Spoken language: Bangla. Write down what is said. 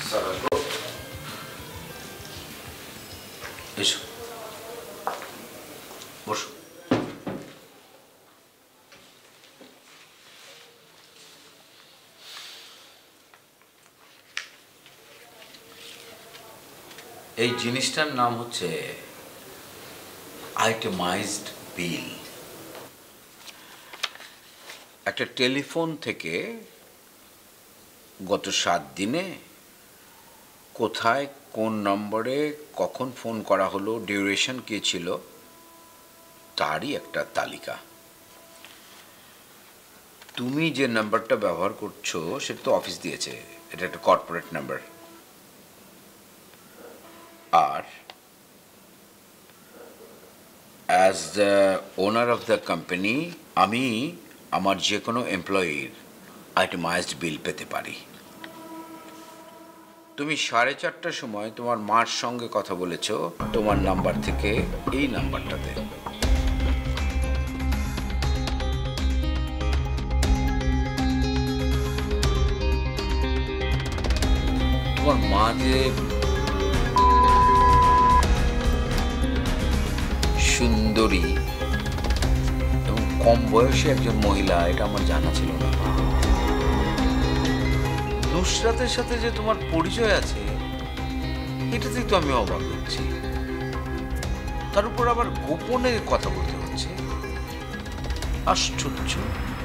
স্যার আসবো? এসো, বসো। এই জিনিসটার নাম হচ্ছে আইটেমাইজড বিল। একটা টেলিফোন থেকে গত 7 দিনে কোথায় কোন নম্বরে কখন ফোন করা হলো, ডিউরেশন কী ছিল, তারই একটা তালিকা। তুমি যে নাম্বারটা ব্যবহার করছো সেটা তো অফিস দিয়েছে, এটা একটা কর্পোরেট নাম্বার। আর as the owner of the company আমি আমার যে কোনো এমপ্লয়ির আইটেমাইজড বিল পেতে পারি। তুমি 4:30টার সময় তোমার মার সঙ্গে কথা বলেছ তোমার নাম্বার থেকে এই নাম্বারটাতে। তোমার মা যে সুন্দরী এবং কম বয়সী একজন মহিলা, এটা আমার জানা ছিল না। নুসরাতের সাথে যে তোমার পরিচয় আছে এটাতেই তো আমি অবাক হচ্ছি। তার উপর আবার গোপনে কথা বলতে হচ্ছে, আশ্চর্য।